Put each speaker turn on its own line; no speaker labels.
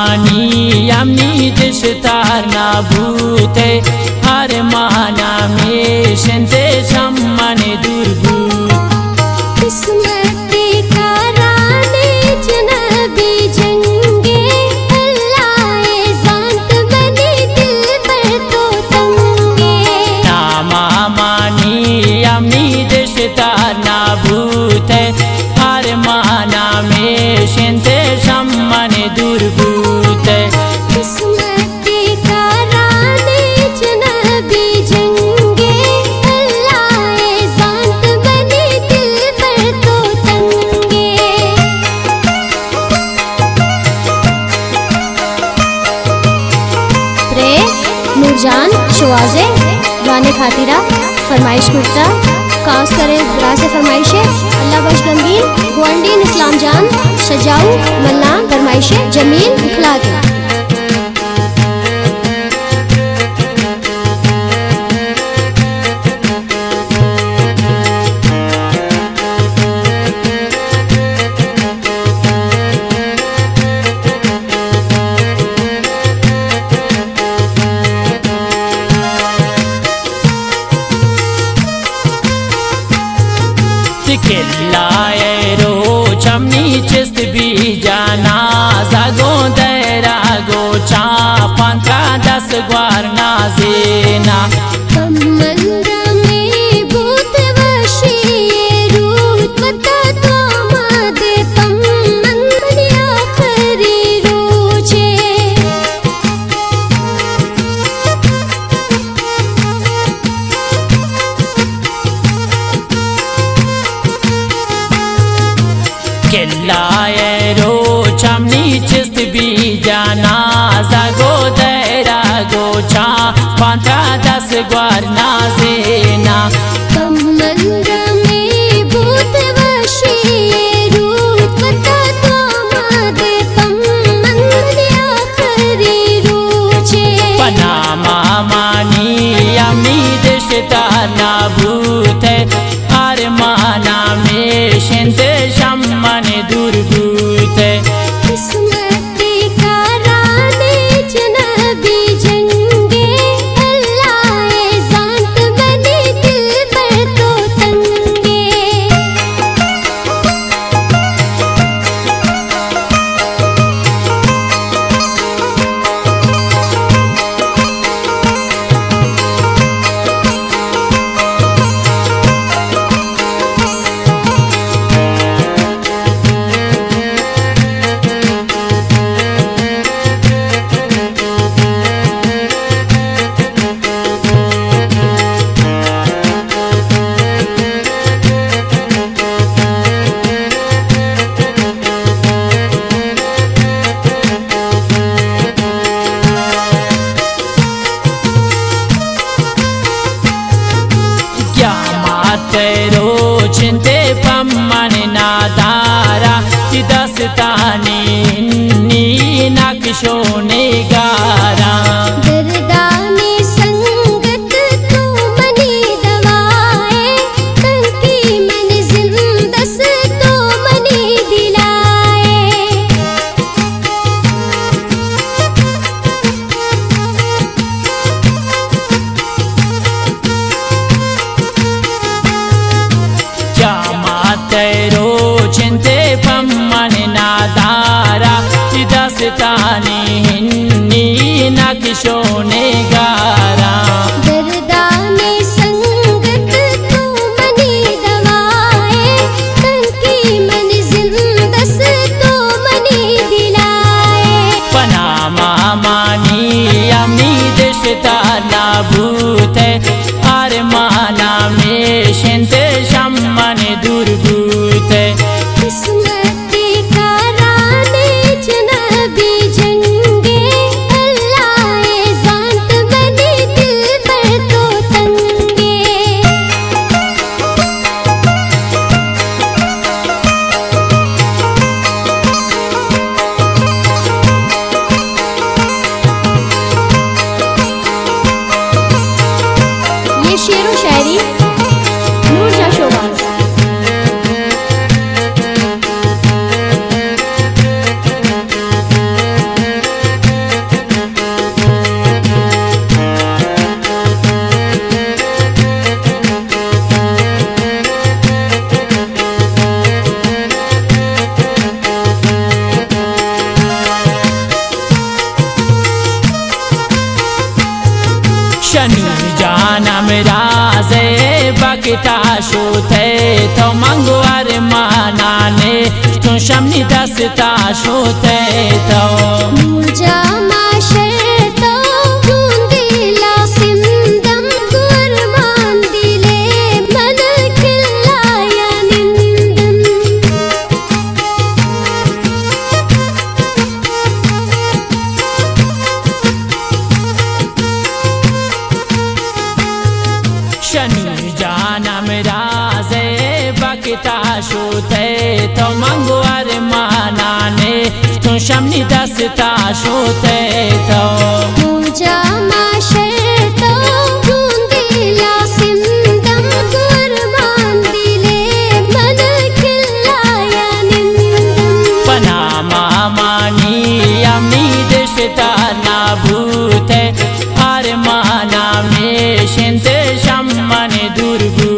मानी यमनी दिशतार नाबूते हर माना में शंते शम्मन दुर्भूत नाबूत हर माना में शिंते शम्मन दुर्भूत
किस्मती कराने जनाबी जंगे अल्लाह ज़ात बने दिल पर तो तंगे। प्रे नूरजान शवाज़े गाने खातिरा फरमाइश कुर्ता कास करे बरा से फरमाइशे अल्लाह बश गमगीन गुआंडीन इस्लाम जान सजाऊ मल्लान फरमाइशे जमील इखलाकी
किल्लाए रो चमनी चिस्त भी जाना जागो देरा गो चा 15-10 ग्वार नाजेना किल्लाए रो चमनी चिस्त भी जाना जागो देरा गो चा 15-10 ग्वार नाजेना पनामा मानी यमी दिशतार नाबूत हर माना में शिंते शम्मन दुर्भूत
किस्मती कराने जनाबी जंगे अल्लाह ज़ात बने दिल पर तो तंगे।
तेरो चिंते पम्मन नादारा कि दस्तानी नी नक्शो निगारा
दर्दानी संगत तू मनी दवाए तंकी मंजिल दस तो मनी दिलाए
तेरो चिंते पम्मन नादारा कि दस्तानी नी नक्शो निगारा
दर्दानी संगत तू मनी दवाए तंकी मंजिल दस तो मनी दिलाए
पनामा मानी यमी दिशतार नाबूत हर माना में शिंते शम्मन दुर्भूत
किस्मती कराने जनाबी जंगे अल्लाह ज़ात बने दिल पर तो तंगे। ये शेर व शायरी नूरजा शोबाज।
bakita shote to mango armanane to shamni dasta shote to
muja masheto gundila sindam kurman dile man khillaya nindam
shani jana meraze bakita shote to mango armanane to shamni dasta shote to
muja masheto gundila sindam kurman dile man khillaya nindam
panama mani amni deshta nabute armana me shente shammane durbu